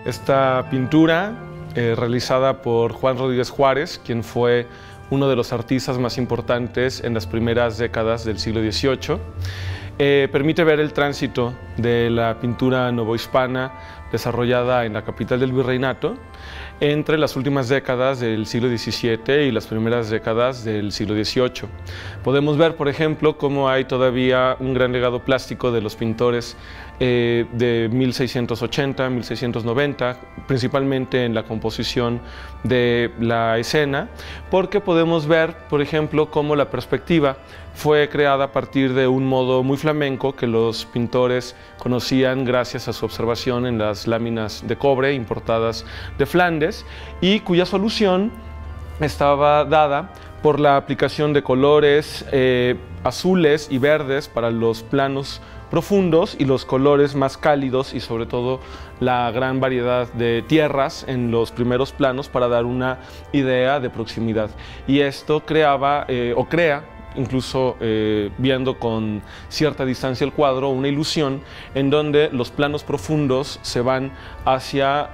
Esta pintura, realizada por Juan Rodríguez Juárez, quien fue uno de los artistas más importantes en las primeras décadas del siglo XVIII, permite ver el tránsito de la pintura novohispana desarrollada en la capital del virreinato entre las últimas décadas del siglo XVII y las primeras décadas del siglo XVIII. Podemos ver, por ejemplo, cómo hay todavía un gran legado plástico de los pintores de 1680, 1690, principalmente en la composición de la escena, porque podemos ver, por ejemplo, cómo la perspectiva fue creada a partir de un modo muy flamenco que los pintores conocían gracias a su observación en las láminas de cobre importadas de Flandes y cuya solución estaba dada por la aplicación de colores azules y verdes para los planos profundos y los colores más cálidos y sobre todo la gran variedad de tierras en los primeros planos para dar una idea de proximidad. Y esto creaba o crea, incluso viendo con cierta distancia el cuadro, una ilusión en donde los planos profundos se van hacia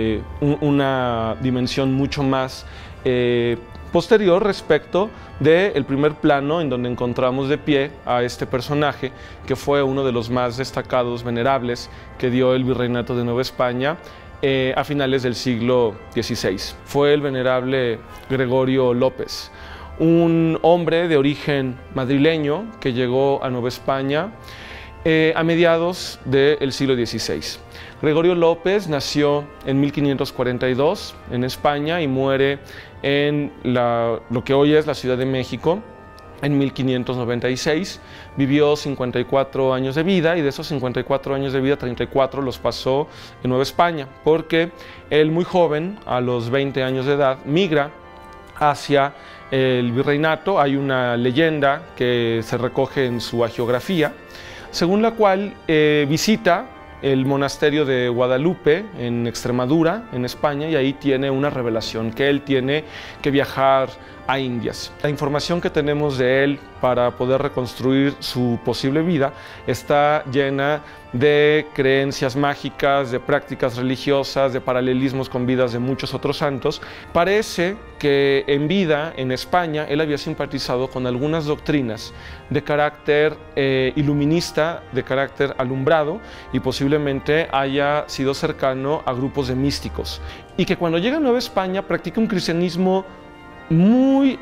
una dimensión mucho más posterior respecto del primer plano en donde encontramos de pie a este personaje que fue uno de los más destacados, venerables que dio el Virreinato de Nueva España a finales del siglo XVI. Fue el venerable Gregorio López, un hombre de origen madrileño que llegó a Nueva España a mediados del siglo XVI. Gregorio López nació en 1542 en España y muere en lo que hoy es la Ciudad de México en 1596. Vivió 54 años de vida y de esos 54 años de vida, 34 los pasó en Nueva España, porque él muy joven, a los 20 años de edad, migra hacia el virreinato. Hay una leyenda que se recoge en su hagiografía, según la cual visita el monasterio de Guadalupe en Extremadura, en España, y ahí tiene una revelación, que él tiene que viajar a Indias. La información que tenemos de él para poder reconstruir su posible vida está llena de creencias mágicas, de prácticas religiosas, de paralelismos con vidas de muchos otros santos. Parece que en vida, en España, él había simpatizado con algunas doctrinas de carácter iluminista, de carácter alumbrado, y posiblemente haya sido cercano a grupos de místicos. Y que cuando llega a Nueva España practica un cristianismo muy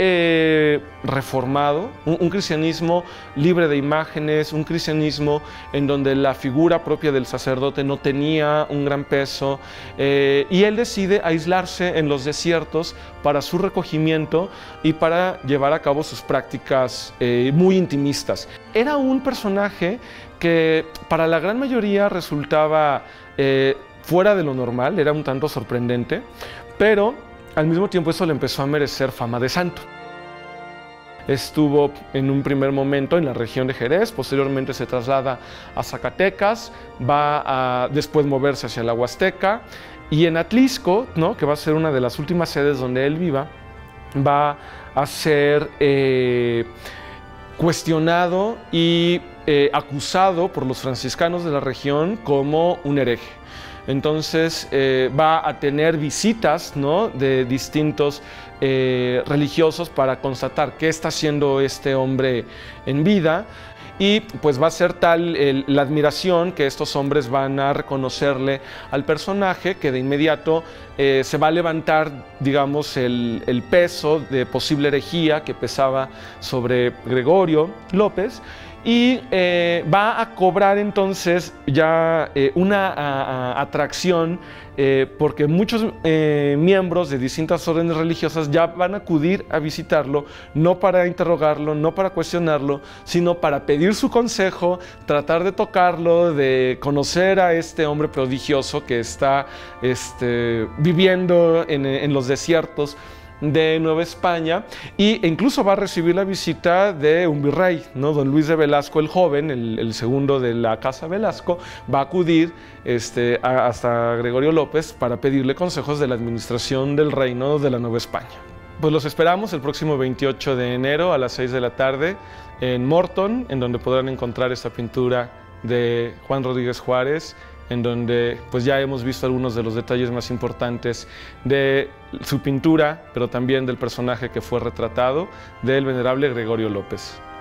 reformado, un cristianismo libre de imágenes, un cristianismo en donde la figura propia del sacerdote no tenía un gran peso, y él decide aislarse en los desiertos para su recogimiento y para llevar a cabo sus prácticas muy intimistas. Era un personaje que para la gran mayoría resultaba fuera de lo normal, era un tanto sorprendente, pero al mismo tiempo eso le empezó a merecer fama de santo. Estuvo en un primer momento en la región de Jerez, posteriormente se traslada a Zacatecas, va a después moverse hacia la Huasteca, y en Atlisco, ¿no?, que va a ser una de las últimas sedes donde él viva, va a ser cuestionado y acusado por los franciscanos de la región como un hereje. Entonces va a tener visitas, ¿no?, de distintos religiosos para constatar qué está haciendo este hombre en vida, y pues va a ser tal la admiración que estos hombres van a reconocerle al personaje que de inmediato se va a levantar, digamos, el peso de posible herejía que pesaba sobre Gregorio López, y va a cobrar entonces ya una atracción porque muchos miembros de distintas órdenes religiosas ya van a acudir a visitarlo, no para interrogarlo, no para cuestionarlo, sino para pedir su consejo, tratar de tocarlo, de conocer a este hombre prodigioso que está viviendo en los desiertos de Nueva España, e incluso va a recibir la visita de un virrey, ¿no? Don Luis de Velasco el Joven, el segundo de la Casa Velasco, va a acudir hasta Gregorio López para pedirle consejos de la administración del reino de la Nueva España. Pues los esperamos el próximo 28 de enero a las 6 de la tarde en Morton, en donde podrán encontrar esta pintura de Juan Rodríguez Juárez en donde pues ya hemos visto algunos de los detalles más importantes de su pintura, pero también del personaje que fue retratado, del venerable Gregorio López.